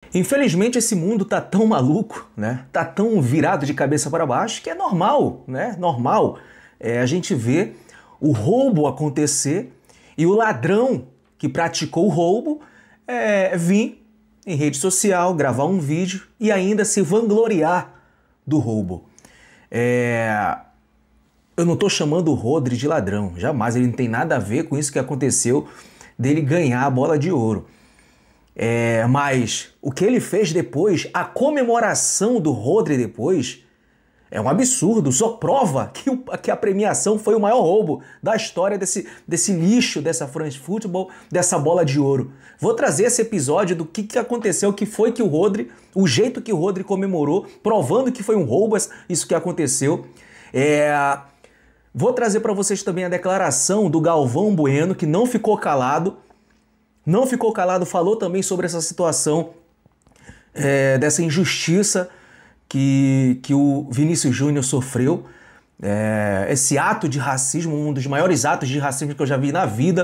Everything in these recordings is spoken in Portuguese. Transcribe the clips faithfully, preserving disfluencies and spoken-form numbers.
Infelizmente esse mundo tá tão maluco, né? Tá tão virado de cabeça para baixo que é normal, né? Normal é, a gente vê o roubo acontecer e o ladrão que praticou o roubo é, vir em rede social, gravar um vídeo e ainda se vangloriar do roubo. É... Eu não tô chamando o Rodri de ladrão, jamais, ele não tem nada a ver com isso que aconteceu dele ganhar a bola de ouro. É, mas o que ele fez depois, a comemoração do Rodri depois, é um absurdo, só prova que, o, que a premiação foi o maior roubo da história desse, desse lixo, dessa France Football, dessa bola de ouro. Vou trazer esse episódio do que, que aconteceu, que foi que o Rodri, o jeito que o Rodri comemorou, provando que foi um roubo isso que aconteceu. É... Vou trazer para vocês também a declaração do Galvão Bueno, que não ficou calado, não ficou calado, falou também sobre essa situação, é, dessa injustiça que, que o Vinícius Júnior sofreu, é, esse ato de racismo, um dos maiores atos de racismo que eu já vi na vida,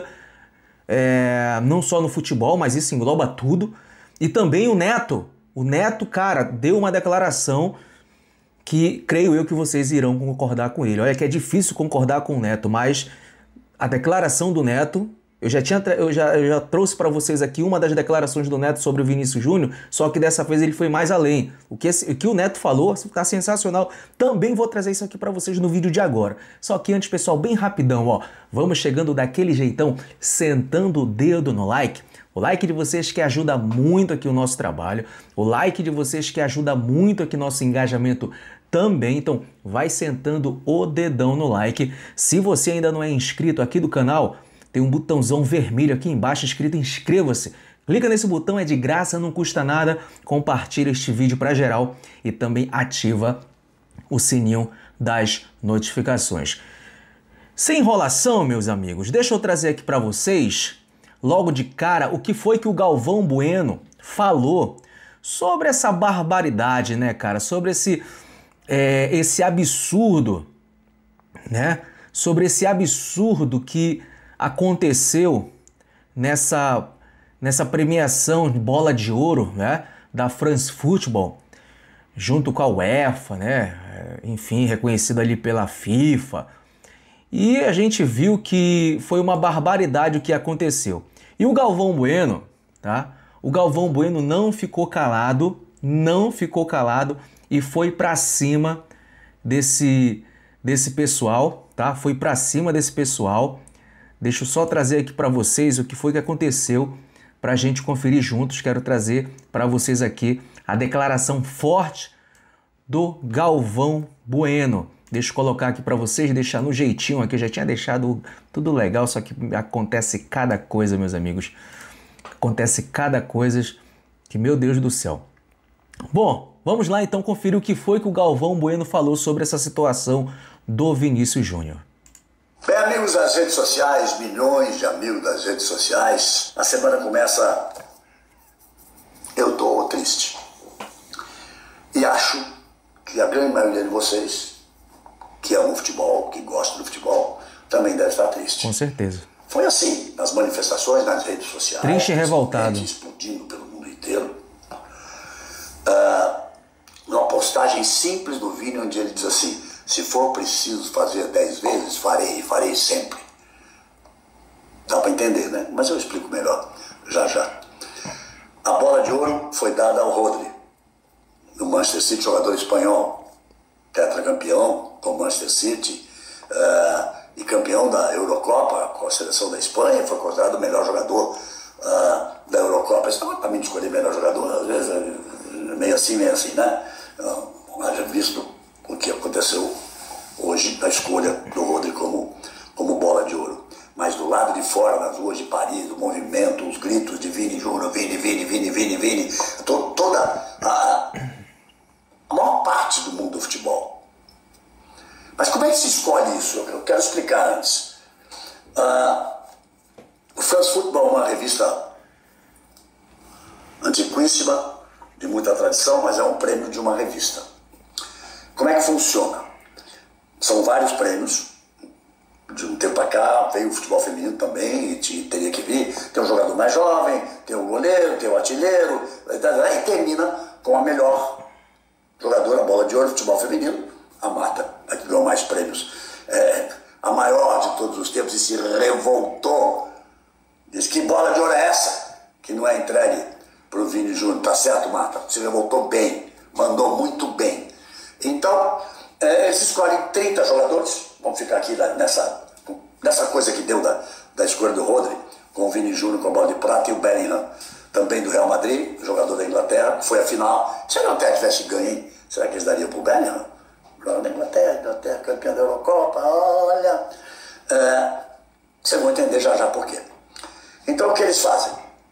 é, não só no futebol, mas isso engloba tudo. E também o Neto, o Neto, cara, deu uma declaração que creio eu que vocês irão concordar com ele. Olha que é difícil concordar com o Neto, mas a declaração do Neto, eu já, tinha, eu já, eu já trouxe para vocês aqui uma das declarações do Neto sobre o Vinícius Júnior, só que dessa vez ele foi mais além. O que, esse, o que o Neto falou está sensacional. Também vou trazer isso aqui para vocês no vídeo de agora. Só que antes, pessoal, bem rapidão, ó, vamos chegando daquele jeitão, sentando o dedo no like. O like de vocês que ajuda muito aqui o nosso trabalho, o like de vocês que ajuda muito aqui nosso engajamento também, então vai sentando o dedão no like. Se você ainda não é inscrito aqui do canal, tem um botãozão vermelho aqui embaixo escrito inscreva-se. Clica nesse botão, é de graça, não custa nada. Compartilha este vídeo para geral e também ativa o sininho das notificações. Sem enrolação, meus amigos, deixa eu trazer aqui para vocês, logo de cara, o que foi que o Galvão Bueno falou sobre essa barbaridade, né, cara? Sobre esse... É, esse absurdo, né? Sobre esse absurdo que aconteceu nessa, nessa premiação de bola de ouro, né? Da France Football, junto com a UEFA, né? Enfim, reconhecido ali pela FIFA. E a gente viu que foi uma barbaridade o que aconteceu. E o Galvão Bueno, tá? O Galvão Bueno não ficou calado, não ficou calado, e foi para cima desse, desse pessoal, tá? Foi para cima desse pessoal. Deixa eu só trazer aqui para vocês o que foi que aconteceu para a gente conferir juntos. Quero trazer para vocês aqui a declaração forte do Galvão Bueno. Deixa eu colocar aqui para vocês, deixar no jeitinho aqui. Eu já tinha deixado tudo legal, só que acontece cada coisa, meus amigos. Acontece cada coisa que, meu Deus do céu. Bom, vamos lá então conferir o que foi que o Galvão Bueno falou sobre essa situação do Vinícius Júnior. Bem, amigos das redes sociais, milhões de amigos das redes sociais, a semana começa, eu tô triste. E acho que a grande maioria de vocês, que amam o futebol, que gostam do futebol, também deve estar triste. Com certeza. Foi assim, nas manifestações, nas redes sociais. Triste e revoltado. Explodindo pelo mundo inteiro. Uh, uma postagem simples do Vini, onde ele diz assim: se for preciso fazer dez vezes, farei, farei sempre. Dá para entender, né? Mas eu explico melhor já já. A bola de ouro foi dada ao Rodri, do Manchester City, jogador espanhol, tetracampeão com o Manchester City, uh, e campeão da Eurocopa com a seleção da Espanha, foi considerado o melhor jogador uh, da Eurocopa. Isso não é para mim escolher melhor jogador, às vezes meio assim, meio assim, né? Haja visto o que aconteceu hoje na escolha do Rodri como, como bola de ouro. Mas do lado de fora, nas ruas de Paris, o movimento, os gritos de Vini Júnior, Vini, Vini, Vini, Vini, Vini, to, toda a, a maior parte do mundo do futebol. Mas como é que se escolhe isso? Eu quero explicar antes. Uh, o France Football é uma revista antiquíssima, de muita tradição, mas é um prêmio de uma revista. Como é que funciona? São vários prêmios de um tempo para cá veio o futebol feminino também, e te, teria que vir. Tem um jogador mais jovem, tem o goleiro, tem o artilheiro, e termina com a melhor jogadora bola de ouro, futebol feminino, a Marta, a que ganhou mais prêmios. É, a maior de todos os tempos, e se revoltou. Diz: que bola de ouro é essa que não é entregue para o Vini Júnior? Tá certo, Marta? Se revoltou bem, mandou muito bem. Então, é, eles escolhem trinta jogadores. Vamos ficar aqui nessa, nessa coisa que deu da, da escolha do Rodri, com o Vini Júnior com a bola de prata e o Bellingham, também do Real Madrid, jogador da Inglaterra, que foi a final. Se a Inglaterra tivesse ganho, hein? Será que eles dariam para o Bellingham? Da Inglaterra, Inglaterra, campeã da Eurocopa, olha. É, vocês vão entender já já por quê. Então o que eles fazem?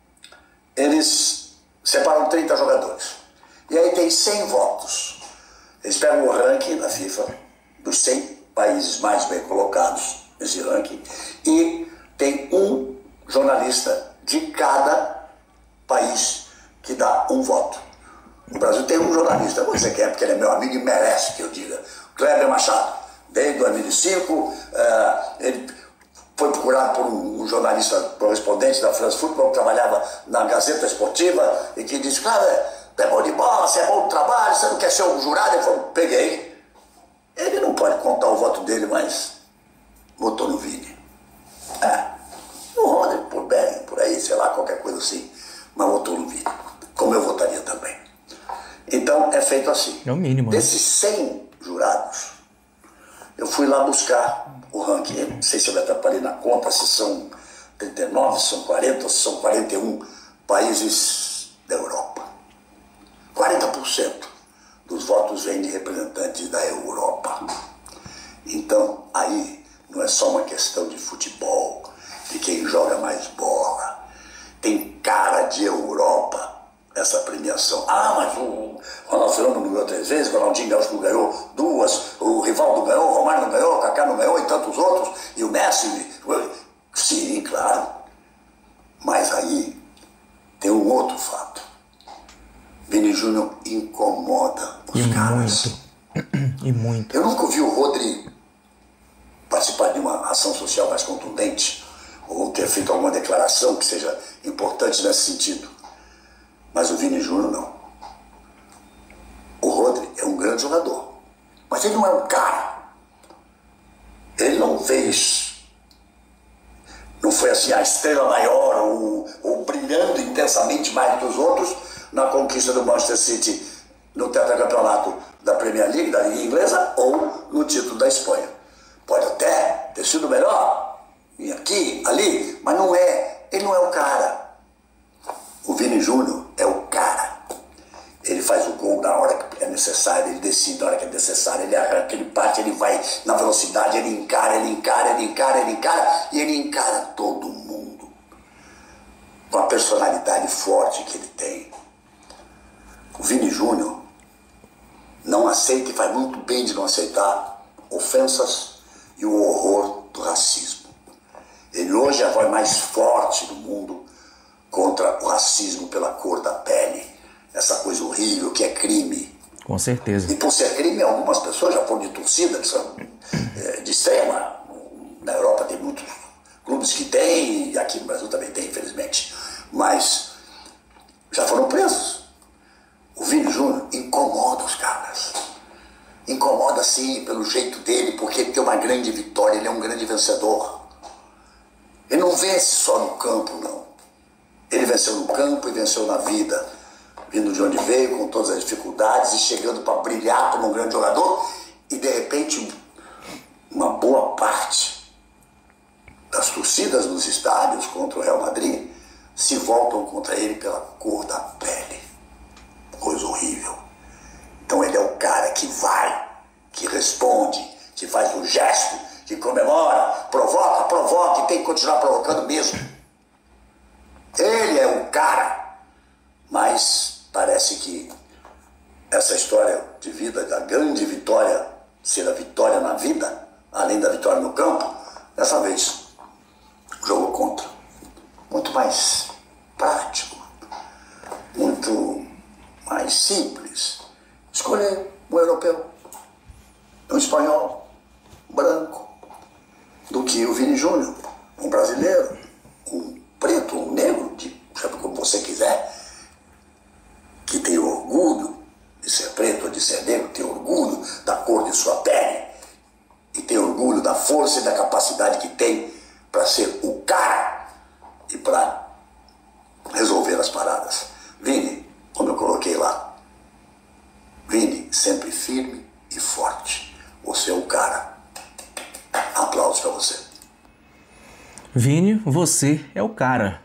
Eles separam trinta jogadores. E aí tem cem votos. Eles pegam o ranking da FIFA, dos cem países mais bem colocados nesse ranking, e tem um jornalista de cada país que dá um voto. No Brasil tem um jornalista, eu vou dizer quem é, porque ele é meu amigo e merece que eu diga. Kleber Machado, desde dois mil e cinco, uh, ele foi procurado por um, um jornalista correspondente da France Football, que trabalhava na Gazeta Esportiva, e que disse: Kleber, é bom de bola, você é bom de trabalho, você não quer ser um jurado? Ele falou: peguei. Ele não pode contar o voto dele, mas votou no Vini. É, no Rodri, por bem, por aí, sei lá, qualquer coisa assim, mas votou no Vini, como eu votaria também. Então é feito assim. É o mínimo. Né? Desses cem jurados, eu fui lá buscar o ranking. Eu não sei se eu me atrapalhei na conta, se são trinta e nove, se são quarenta, se são quarenta e um países da Europa. quarenta por cento dos votos vêm de representantes da Europa. Então, aí não é só uma questão de futebol, de quem joga mais bola. Tem cara de Europa essa premiação. Ah, mas o Ronaldo Fenômeno não ganhou três vezes, o Ronaldinho Gaúcho não ganhou duas, o Rivaldo não ganhou, o Romário não ganhou, o Kaká não ganhou e tantos outros, e o Messi. Sim, claro. Mas aí tem um outro fato. Vini Júnior incomoda os e caras. Muito. E muito. Eu nunca vi o Rodri participar de uma ação social mais contundente ou ter feito alguma declaração que seja importante nesse sentido. Mas o Vini Júnior não. O Rodri é um grande jogador, mas ele não é um cara. Ele não fez, não foi assim a estrela maior ou, ou brilhando intensamente mais que os outros na conquista do Manchester City no tetracampeonato da Premier League, da Liga Inglesa, ou no título da Espanha. Pode até ter sido melhor, e aqui, ali, mas não é. Ele não é o cara. O Vini Júnior é o cara. Ele faz o gol na hora que é necessário, ele decide na hora que é necessário, ele arranca, ele bate, ele vai na velocidade, ele encara, ele encara, ele encara, ele encara, e ele encara todo mundo. Com a personalidade forte que ele tem. O Vini Júnior não aceita, e faz muito bem de não aceitar, ofensas e o horror do racismo. Ele hoje é a voz mais forte do mundo contra o racismo pela cor da pele. Essa coisa horrível que é crime. Com certeza. E por ser crime, algumas pessoas já foram de torcida, que são é, de extrema. Na Europa tem muitos clubes que tem, e aqui no Brasil também tem, infelizmente. Mas já foram presos. O Vini Júnior incomoda os caras. Incomoda sim pelo jeito dele, porque ele tem uma grande vitória, ele é um grande vencedor. Ele não vence só no campo, não. Ele venceu no campo e venceu na vida, vindo de onde veio, com todas as dificuldades e chegando para brilhar como um grande jogador. E de repente, uma boa parte das torcidas nos estádios contra o Real Madrid se voltam contra ele pela cor da pele. Coisa horrível. Então ele é o cara que vai, que responde, que faz o gesto, que comemora, provoca, provoca e tem que continuar provocando mesmo. Ele é o cara. Mas parece que essa história de vida, da grande vitória, ser a vitória na vida, além da vitória no campo, dessa vez jogou contra. Muito mais prático, muito mais simples. Escolher um europeu, um espanhol, branco, do que o Vini Júnior, um brasileiro, um preto, um negro, de, chame como você quiser, que tem orgulho de ser preto ou de ser negro, tem orgulho da cor de sua pele e tem orgulho da força e da capacidade que tem para ser o cara e para resolver as paradas. Vini, como eu coloquei lá, Vini sempre firme e forte. Você é o cara. Aplausos para você. Vini, você é o cara.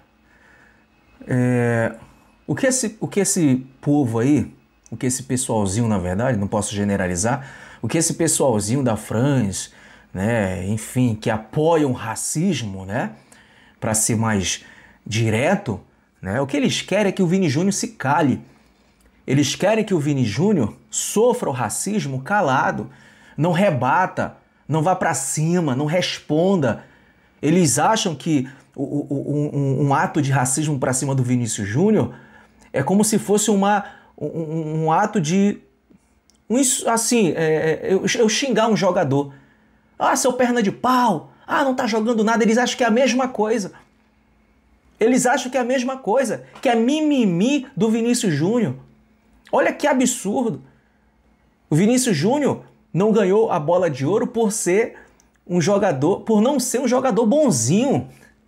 É... O, que esse, o que esse povo aí, o que esse pessoalzinho, na verdade, não posso generalizar, o que esse pessoalzinho da France, né, enfim, que apoiam o racismo, né, para ser mais direto, né, o que eles querem é que o Vini Júnior se cale. Eles querem que o Vini Júnior sofra o racismo calado, não rebata, não vá para cima, não responda. Eles acham que o, o, um, um ato de racismo para cima do Vinícius Júnior é como se fosse uma, um, um ato de... Um, assim, é, eu, eu xingar um jogador. Ah, seu perna de pau. Ah, não tá jogando nada. Eles acham que é a mesma coisa. Eles acham que é a mesma coisa. Que é mimimi do Vinícius Júnior. Olha que absurdo. O Vinícius Júnior não ganhou a bola de ouro por ser um jogador, por não ser um jogador bonzinho.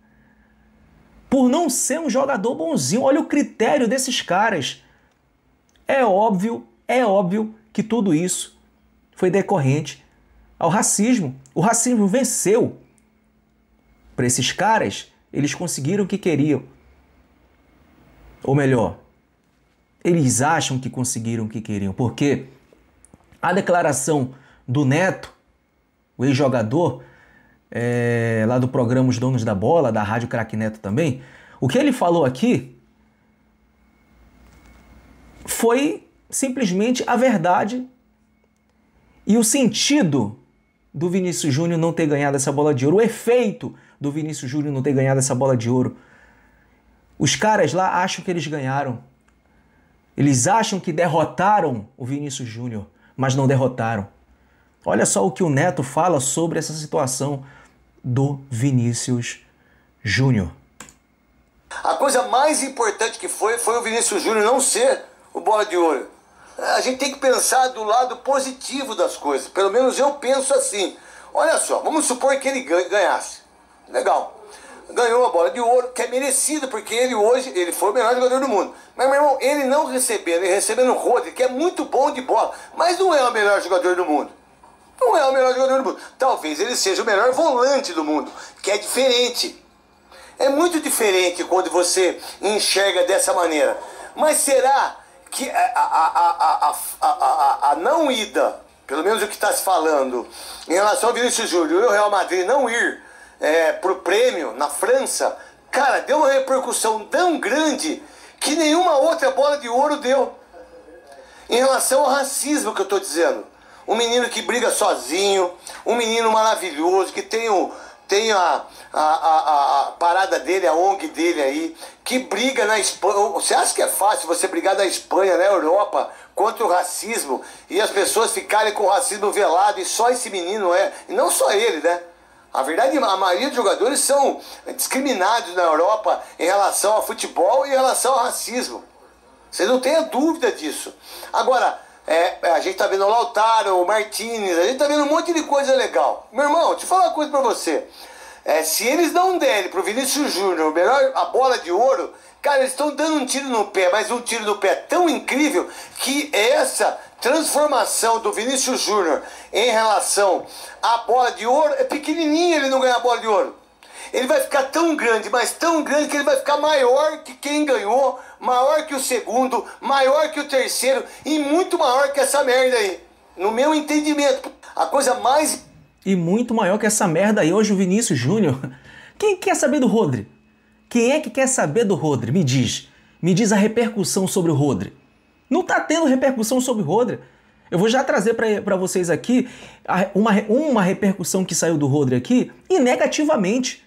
Por não ser um jogador bonzinho. Olha o critério desses caras. É óbvio, é óbvio que tudo isso foi decorrente ao racismo. O racismo venceu. Para esses caras, eles conseguiram o que queriam. Ou melhor, eles acham que conseguiram o que queriam. Porque a declaração do Neto, o ex-jogador, é, lá do programa Os Donos da Bola, da Rádio Craque Neto também, o que ele falou aqui foi simplesmente a verdade e o sentido do Vinícius Júnior não ter ganhado essa bola de ouro, o efeito do Vinícius Júnior não ter ganhado essa bola de ouro. Os caras lá acham que eles ganharam. Eles acham que derrotaram o Vinícius Júnior, mas não derrotaram. Olha só o que o Neto fala sobre essa situação do Vinícius Júnior. A coisa mais importante que foi, foi o Vinícius Júnior não ser o bola de ouro. A gente tem que pensar do lado positivo das coisas. Pelo menos eu penso assim. Olha só, vamos supor que ele ganhasse. Legal. Ganhou a bola de ouro, que é merecido, porque ele hoje, ele foi o melhor jogador do mundo. Mas, meu irmão, ele não recebendo, ele recebendo o Rodri, que é muito bom de bola, mas não é o melhor jogador do mundo. Não é o melhor jogador do mundo. Talvez ele seja o melhor volante do mundo, que é diferente. É muito diferente quando você enxerga dessa maneira. Mas será que a, a, a, a, a, a, a não ida, pelo menos o que está se falando, em relação ao Vinícius Júnior e o Real Madrid não ir é, pro prêmio na França, cara, deu uma repercussão tão grande que nenhuma outra bola de ouro deu. Em relação ao racismo que eu estou dizendo. Um menino que briga sozinho, um menino maravilhoso, que tem, o, tem a, a, a, a parada dele, a O N G dele aí, que briga na Espanha. Você acha que é fácil você brigar na Espanha, na Europa, contra o racismo, e as pessoas ficarem com o racismo velado, e só esse menino é, e não só ele, né? A verdade, a maioria dos jogadores são discriminados na Europa em relação ao futebol e em relação ao racismo. Você não tenha dúvida disso. Agora, é, a gente tá vendo o Lautaro, o Martínez, a gente tá vendo um monte de coisa legal. Meu irmão, deixa eu falar uma coisa pra você. É, se eles não derem pro Vinícius Júnior melhor a bola de ouro, cara, eles estão dando um tiro no pé, mas um tiro no pé tão incrível que essa transformação do Vinícius Júnior em relação à bola de ouro é pequenininha, ele não ganhar a bola de ouro. Ele vai ficar tão grande, mas tão grande que ele vai ficar maior que quem ganhou, maior que o segundo, maior que o terceiro e muito maior que essa merda aí. No meu entendimento, a coisa mais... E muito maior que essa merda aí hoje o Vinícius Júnior. Quem quer saber do Rodri? Quem é que quer saber do Rodri? Me diz. Me diz a repercussão sobre o Rodri. Não tá tendo repercussão sobre o Rodri. Eu vou já trazer para vocês aqui uma, uma repercussão que saiu do Rodri aqui e negativamente.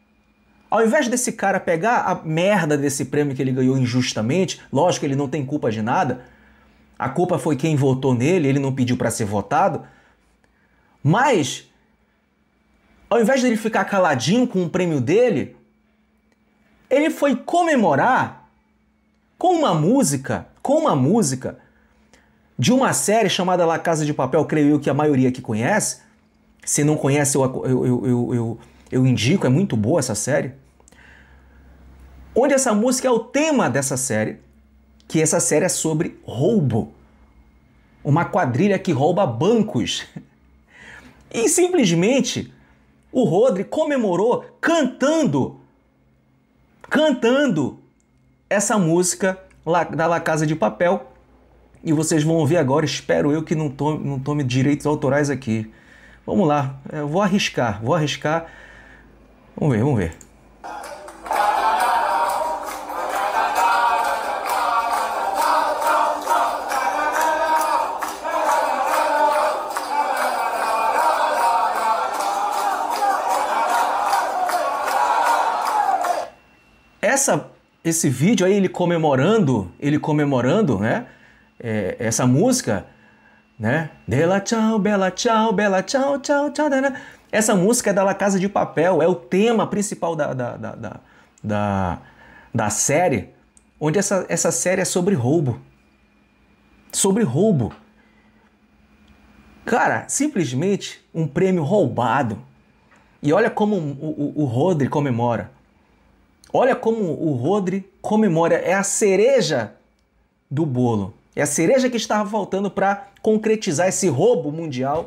Ao invés desse cara pegar a merda desse prêmio que ele ganhou injustamente, lógico que ele não tem culpa de nada, a culpa foi quem votou nele, ele não pediu para ser votado, mas ao invés de ele ficar caladinho com o prêmio dele, ele foi comemorar com uma música, com uma música de uma série chamada La Casa de Papel, creio eu que a maioria aqui conhece. Se não conhece, eu, eu, eu, eu, eu, eu indico, é muito boa essa série. Onde essa música é o tema dessa série, que essa série é sobre roubo. Uma quadrilha que rouba bancos. E simplesmente o Rodri comemorou cantando, cantando essa música da La Casa de Papel. E vocês vão ouvir agora, espero eu que não tome, não tome direitos autorais aqui. Vamos lá, eu vou arriscar, vou arriscar. Vamos ver, vamos ver. Essa, esse vídeo aí, ele comemorando, ele comemorando, né? É, essa música, né? Bela tchau, bela tchau, bela tchau, tchau, tchau. Essa música é da La Casa de Papel, é o tema principal da, da, da, da, da, da série, onde essa, essa série é sobre roubo. Sobre roubo. Cara, simplesmente um prêmio roubado. E olha como o, o, o Rodri comemora. Olha como o Rodri comemora. É a cereja do bolo. É a cereja que estava faltando para concretizar esse roubo mundial,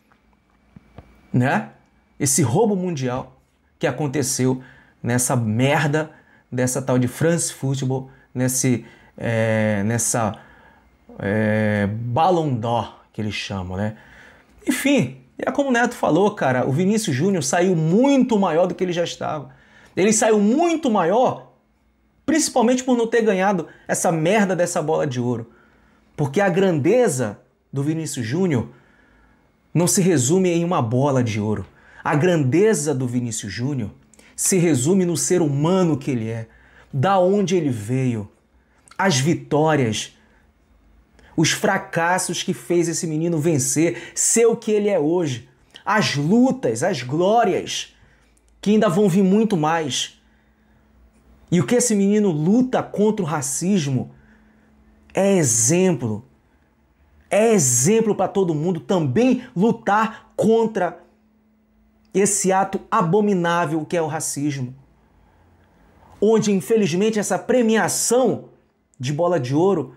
né? Esse roubo mundial que aconteceu nessa merda dessa tal de France Football, nesse, é, nessa é, Ballon d'Or que eles chamam, né? Enfim, é como o Neto falou, cara, o Vinícius Júnior saiu muito maior do que ele já estava. Ele saiu muito maior, principalmente por não ter ganhado essa merda dessa bola de ouro. Porque a grandeza do Vinícius Júnior não se resume em uma bola de ouro. A grandeza do Vinícius Júnior se resume no ser humano que ele é, da onde ele veio, as vitórias, os fracassos que fez esse menino vencer, ser o que ele é hoje, as lutas, as glórias, que ainda vão vir muito mais. E o que esse menino luta contra o racismo é exemplo. É exemplo para todo mundo também lutar contra esse ato abominável que é o racismo. Onde, infelizmente, essa premiação de bola de ouro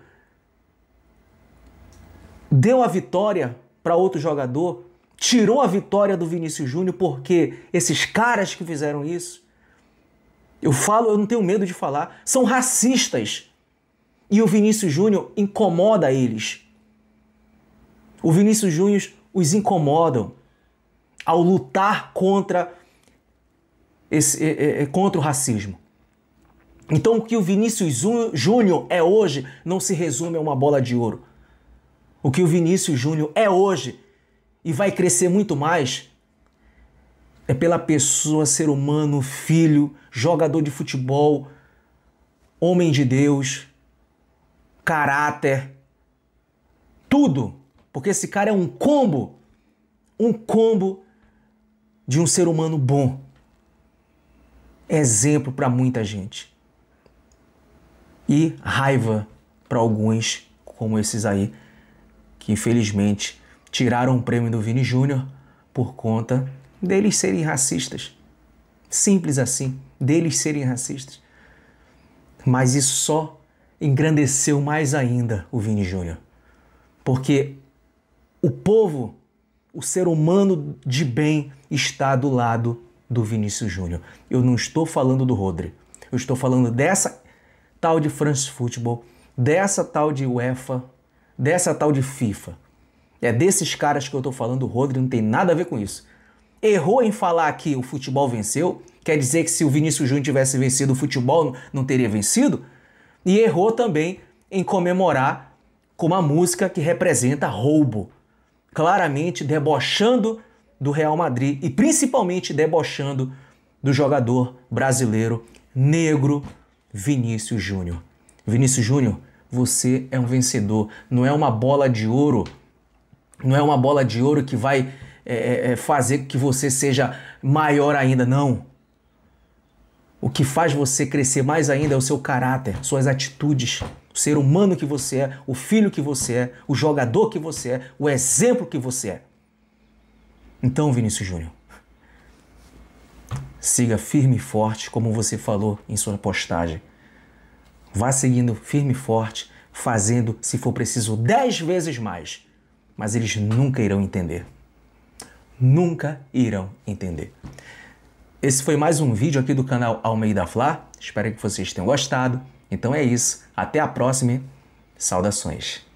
deu a vitória para outro jogador, tirou a vitória do Vinícius Júnior, porque esses caras que fizeram isso, eu falo, eu não tenho medo de falar, são racistas. E o Vinícius Júnior incomoda eles. O Vinícius Júnior os incomodam ao lutar contra, esse, é, é, contra o racismo. Então o que o Vinícius Júnior é hoje não se resume a uma bola de ouro. O que o Vinícius Júnior é hoje e vai crescer muito mais é pela pessoa, ser humano, filho, jogador de futebol, homem de Deus, caráter, tudo. Porque esse cara é um combo, um combo de um ser humano bom. Exemplo para muita gente. E raiva para alguns, como esses aí, que infelizmente tiraram o prêmio do Vini Júnior por conta deles serem racistas. Simples assim, deles serem racistas. Mas isso só engrandeceu mais ainda o Vini Júnior. Porque o povo, o ser humano de bem, está do lado do Vinícius Júnior. Eu não estou falando do Rodri. Eu estou falando dessa tal de France Football, dessa tal de UEFA, dessa tal de FIFA. É desses caras que eu estou falando. O Rodri não tem nada a ver com isso. Errou em falar que o futebol venceu, quer dizer que se o Vinícius Júnior tivesse vencido, o futebol não teria vencido. E errou também em comemorar com uma música que representa roubo, claramente debochando do Real Madrid e principalmente debochando do jogador brasileiro negro Vinícius Júnior. Vinícius Júnior, você é um vencedor, não é uma bola de ouro, não é uma bola de ouro que vai é, é, fazer que você seja maior ainda, não. O que faz você crescer mais ainda é o seu caráter, suas atitudes, o ser humano que você é, o filho que você é, o jogador que você é, o exemplo que você é. Então, Vinícius Júnior, siga firme e forte, como você falou em sua postagem. Vá seguindo firme e forte, fazendo, se for preciso, dez vezes mais. Mas eles nunca irão entender. Nunca irão entender. Esse foi mais um vídeo aqui do canal Almeida Fla. Espero que vocês tenham gostado. Então é isso. Até a próxima. Saudações.